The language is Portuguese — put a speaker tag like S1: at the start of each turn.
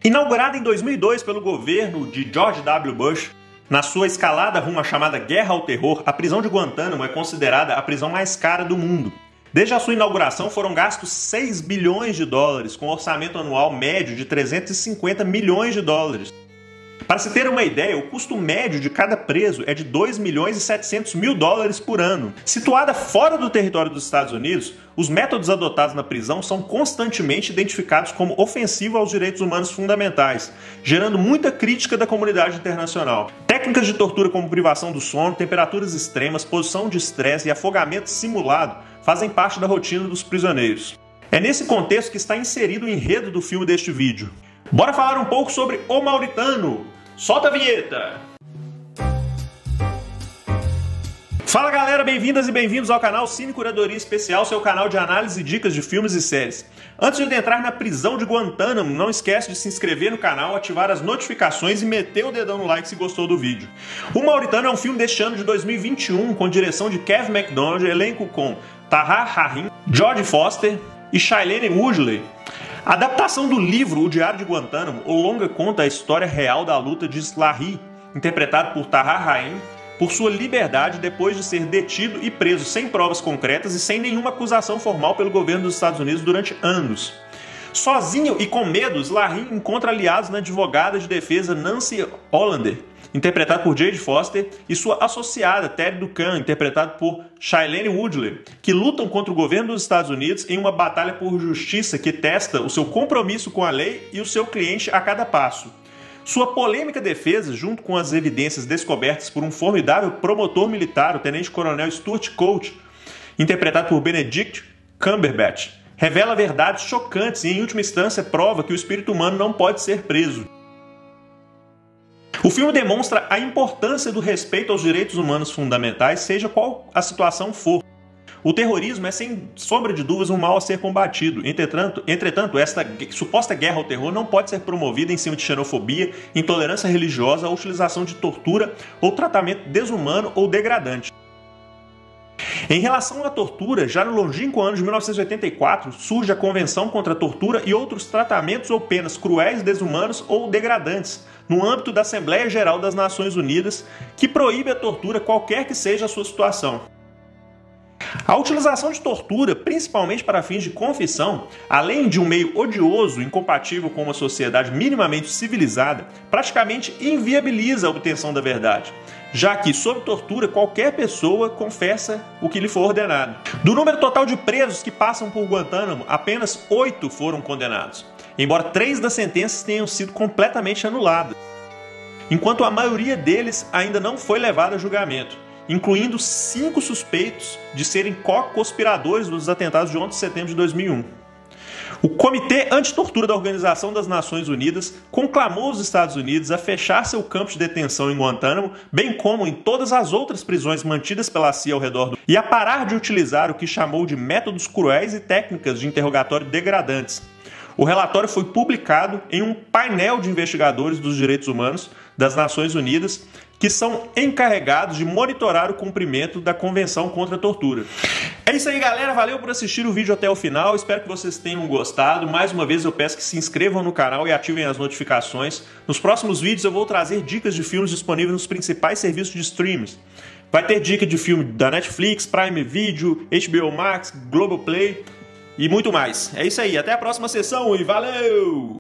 S1: Inaugurada em 2002 pelo governo de George W. Bush, na sua escalada rumo à chamada Guerra ao Terror, a prisão de Guantánamo é considerada a prisão mais cara do mundo. Desde a sua inauguração foram gastos 6 bilhões de dólares, com um orçamento anual médio de 350 milhões de dólares. Para se ter uma ideia, o custo médio de cada preso é de 2 milhões e 700 mil dólares por ano. Situada fora do território dos Estados Unidos, os métodos adotados na prisão são constantemente identificados como ofensivos aos direitos humanos fundamentais, gerando muita crítica da comunidade internacional. Técnicas de tortura como privação do sono, temperaturas extremas, posição de estresse e afogamento simulado fazem parte da rotina dos prisioneiros. É nesse contexto que está inserido o enredo do filme deste vídeo. Bora falar um pouco sobre O Mauritano. Solta a vinheta! Fala galera, bem-vindas e bem-vindos ao canal Cine Curadoria Especial, seu canal de análise e dicas de filmes e séries. Antes de entrar na prisão de Guantánamo, não esquece de se inscrever no canal, ativar as notificações e meter o dedão no like se gostou do vídeo. O Mauritano é um filme deste ano de 2021, com direção de Kevin Macdonald, elenco com Tahar Rahim, Jodie Foster e Shailene Woodley. A adaptação do livro O Diário de Guantánamo, o longa conta a história real da luta de Slahi, interpretado por Tahar Rahim, por sua liberdade depois de ser detido e preso sem provas concretas e sem nenhuma acusação formal pelo governo dos Estados Unidos durante anos. Sozinho e com medo, Slahi encontra aliados na advogada de defesa Nancy Hollander, interpretado por Jodie Foster, e sua associada Terry Duncan, interpretado por Shailene Woodley, que lutam contra o governo dos Estados Unidos em uma batalha por justiça que testa o seu compromisso com a lei e o seu cliente a cada passo. Sua polêmica defesa, junto com as evidências descobertas por um formidável promotor militar, o tenente-coronel Stuart Colt, interpretado por Benedict Cumberbatch, revela verdades chocantes e, em última instância, prova que o espírito humano não pode ser preso. O filme demonstra a importância do respeito aos direitos humanos fundamentais, seja qual a situação for. O terrorismo é, sem sombra de dúvidas, um mal a ser combatido. Entretanto, esta suposta guerra ao terror não pode ser promovida em cima de xenofobia, intolerância religiosa, ou utilização de tortura ou tratamento desumano ou degradante. Em relação à tortura, já no longínquo ano de 1984, surge a Convenção contra a Tortura e outros tratamentos ou penas cruéis, desumanos ou degradantes, no âmbito da Assembleia Geral das Nações Unidas, que proíbe a tortura qualquer que seja a sua situação. A utilização de tortura, principalmente para fins de confissão, além de um meio odioso, incompatível com uma sociedade minimamente civilizada, praticamente inviabiliza a obtenção da verdade, já que, sob tortura, qualquer pessoa confessa o que lhe for ordenado. Do número total de presos que passam por Guantánamo, apenas 8 foram condenados, embora 3 das sentenças tenham sido completamente anuladas, enquanto a maioria deles ainda não foi levada a julgamento, incluindo 5 suspeitos de serem co-conspiradores dos atentados de 11 de setembro de 2001. O Comitê Antitortura da Organização das Nações Unidas conclamou os Estados Unidos a fechar seu campo de detenção em Guantánamo, bem como em todas as outras prisões mantidas pela CIA ao redor do e a parar de utilizar o que chamou de métodos cruéis e técnicas de interrogatório degradantes. O relatório foi publicado em um painel de investigadores dos direitos humanos das Nações Unidas que são encarregados de monitorar o cumprimento da Convenção contra a Tortura. É isso aí, galera. Valeu por assistir o vídeo até o final. Espero que vocês tenham gostado. Mais uma vez eu peço que se inscrevam no canal e ativem as notificações. Nos próximos vídeos eu vou trazer dicas de filmes disponíveis nos principais serviços de streams. Vai ter dica de filme da Netflix, Prime Video, HBO Max, Globoplay e muito mais. É isso aí. Até a próxima sessão e valeu!